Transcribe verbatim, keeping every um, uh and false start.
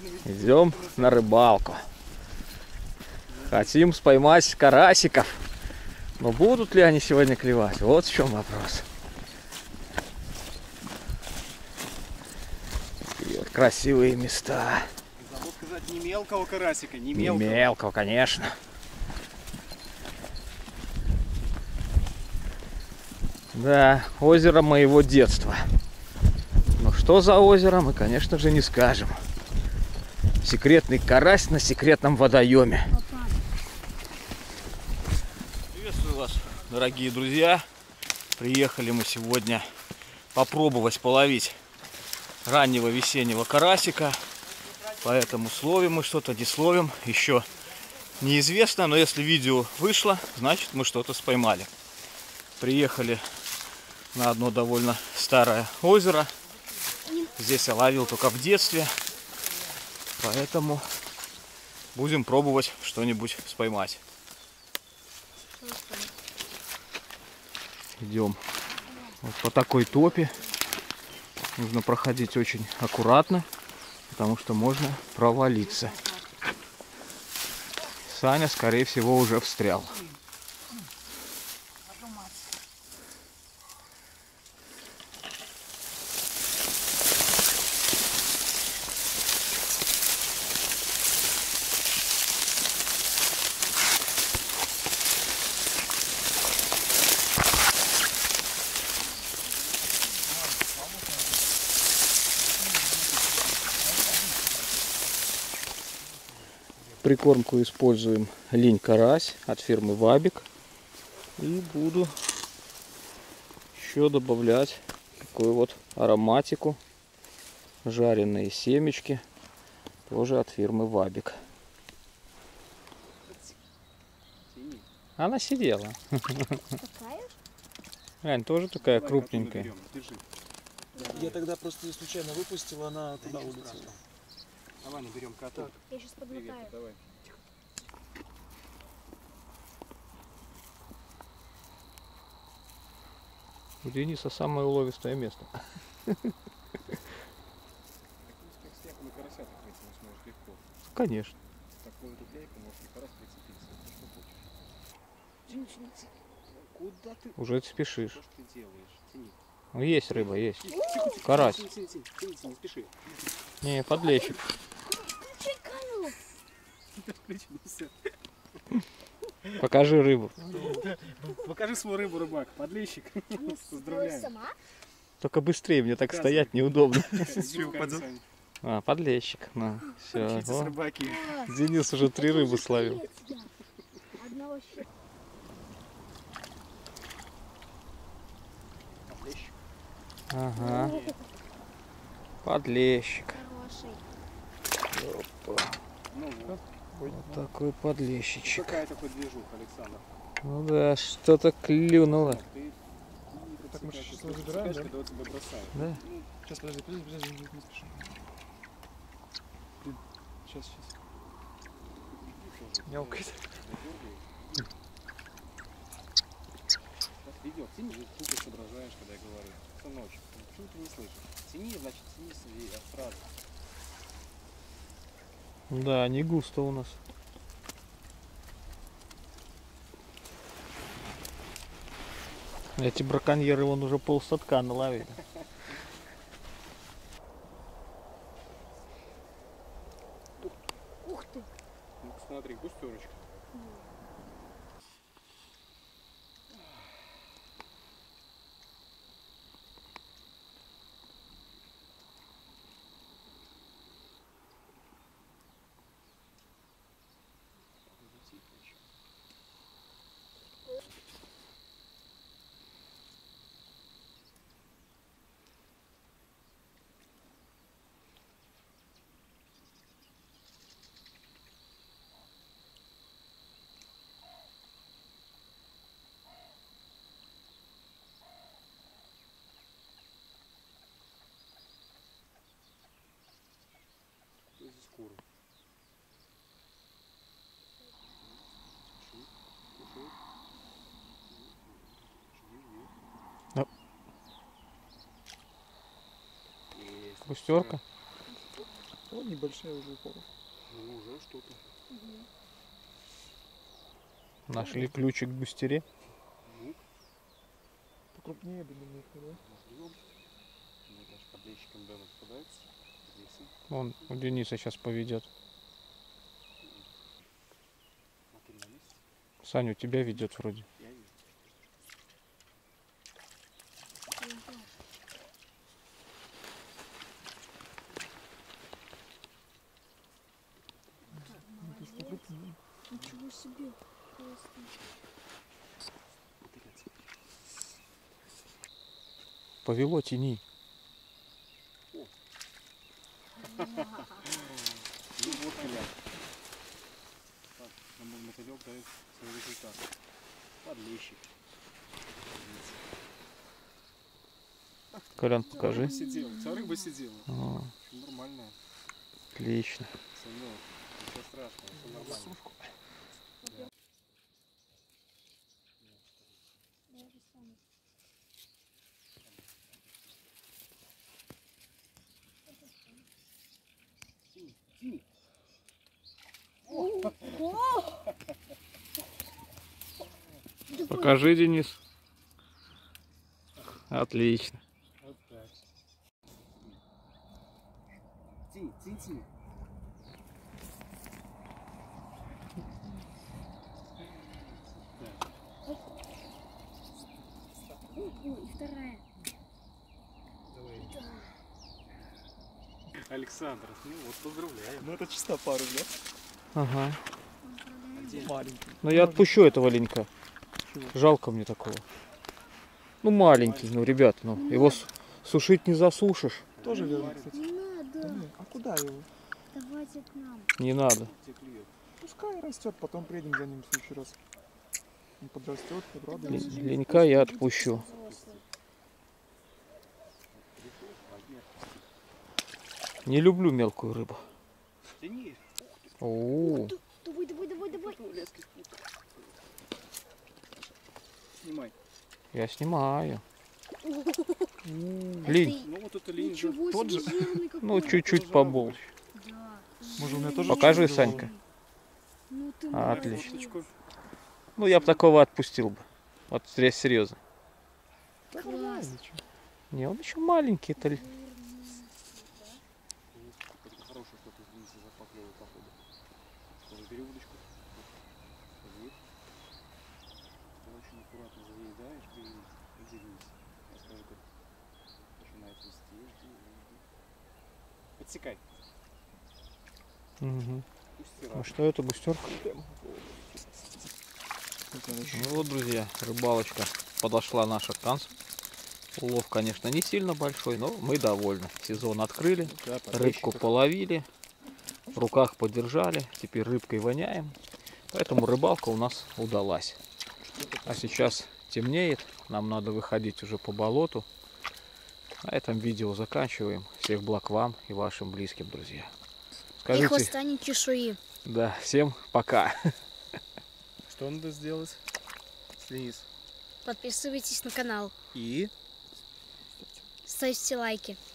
Идем на рыбалку. Хотим поймать карасиков. Но будут ли они сегодня клевать? Вот в чем вопрос. И вот красивые места. Забыл сказать, не мелкого карасика, не Не мелкого. мелкого, конечно. Да, озеро моего детства. Но что за озеро, мы, конечно же, не скажем. Секретный карась на секретном водоеме. Приветствую вас, дорогие друзья. Приехали мы сегодня попробовать половить раннего весеннего карасика. Поэтому словим мы что-то, не словим. Еще неизвестно, но если видео вышло, значит мы что-то споймали. Приехали на одно довольно старое озеро. Здесь я ловил только в детстве. Поэтому будем пробовать что-нибудь споймать. Идем вот по такой топе. Нужно проходить очень аккуратно, потому что можно провалиться. Саня, скорее всего, уже встрял. Прикормку используем линь-карась от фирмы Вабик. И буду еще добавлять такую вот ароматику. Жареные семечки. Тоже от фирмы Вабик. Она сидела. Ань, тоже такая крупненькая. Я тогда просто случайно выпустил, она туда улетела. Давай наберем кота. Я сейчас подмотаю. Давай. У Дениса самое уловистое место. Конечно. Такую туфляйку может и карась прицепиться. Куда ты? Уже спешишь. Что ж ты делаешь? Тяни. Ну, есть рыба, есть. Тихо, тихо, тихо. Карась. Тяни, тяни, тяни, тяни, тяни, не спеши. Не, подлещик. Включи, ну всё. Покажи рыбу. Покажи свою рыбу, рыбак. Подлещик. Поздравляю. Сама? Только быстрее, мне так Показывай. стоять неудобно. Чего упадет? А, подлещик. Ну, все. Учитесь, рыбаки. Денис уже три рыбы словил. Одного щека. Подлещик. Ага. Подлещик. Хороший. Опа. Ну вот. Вот такой подлещичек. Какая такой движуха, Александр? Ну да, что-то клюнуло. Ты... Так мы сейчас его забираем, да? Когда он тебя бросает. Да? Сейчас, подожди, подожди, подожди, не, не спеши. Сейчас, сейчас. Мяукает. Видео, тяни, тупо соображаешь, когда я говорю. Сыночек, почему ты не слышишь? Тяни, значит, тяни свои сразу. Да, не густо у нас. Эти браконьеры вон уже полсадка наловили. Ух ты. Ну, смотри, густерочка. Здесь куры. Да. Есть. Густерка. О, небольшая уже упала. Ну, уже что-то. Нашли ключик к густере. Ну, Покрупнее бы немножко, да? ждем. Мне даже подлещиком давно попадаются. Здесь. Вон у Дениса сейчас поведет. Смотри на месте. Саня, у тебя ведет вроде. Я вижу. Ничего себе. Классно. Мотылец. Повело, тяни. Ну вот я. Так, нам мотылек дает свой результат. Подлещик. Колян, покажи. Рыба сидела. Вся рыба сидела. О, Нормальная. отлично. Санек. Ничего страшного. Все нормально. Тяни, тяни. Покажи, Денис. Отлично. Вот так. Тяни, тяни, тяни. Ой, и вторая. Александр, ну вот поздравляю. Ну это чисто пары, да? Ага. Маленький. Ну я отпущу этого ленька. Чего? Жалко мне такого. Ну маленький, ну ребята, ну его с- сушить не засушишь. Тоже верно, кстати. Не Да надо. нет, а куда его? Давайте к нам. Не надо. Тебе клюет. Пускай растет, потом приедем за ним в следующий раз. Он подрастет, обрадуется. Лень- Ленька я отпущу. Не люблю мелкую рыбу. Тяни. О, Давай, давай, давай, давай. Лески спутал. Снимай. я снимаю. Это Линь, и- Ну вот это линия же. Ничего тот себе, же. жирный какой. ну чуть-чуть побольше. Да. Может, у меня тоже Покажи, что-то Санька. Ну ты А, молодец. отлично. Фоточку. Ну я бы такого отпустил бы. Вот здесь серьезно. Да Класс. нормально, чё. Не, он еще маленький. Это... ли- Это хорошее что-то из Дениса запаклевое походу. Что, забери удочку. Подвиг. Ты очень аккуратно заедаешь, ты иди вниз. Я скажу, как начинает вести. Жди, жди. Подсекай. Мгм. Пусть Ну стирает. что это, густерка? Это еще. Ну вот, друзья, рыбалочка подошла наша к концу. Улов, конечно, не сильно большой, но мы довольны. Сезон открыли, рыбку половили, в руках подержали, теперь рыбкой воняем. Поэтому рыбалка у нас удалась. А сейчас темнеет, нам надо выходить уже по болоту. На этом видео заканчиваем. Всех благ вам и вашим близким, друзья. И Скажите, хвоста не чешуи. да, всем пока. Что надо сделать? Денис. Подписывайтесь на канал. И? Ставьте лайки.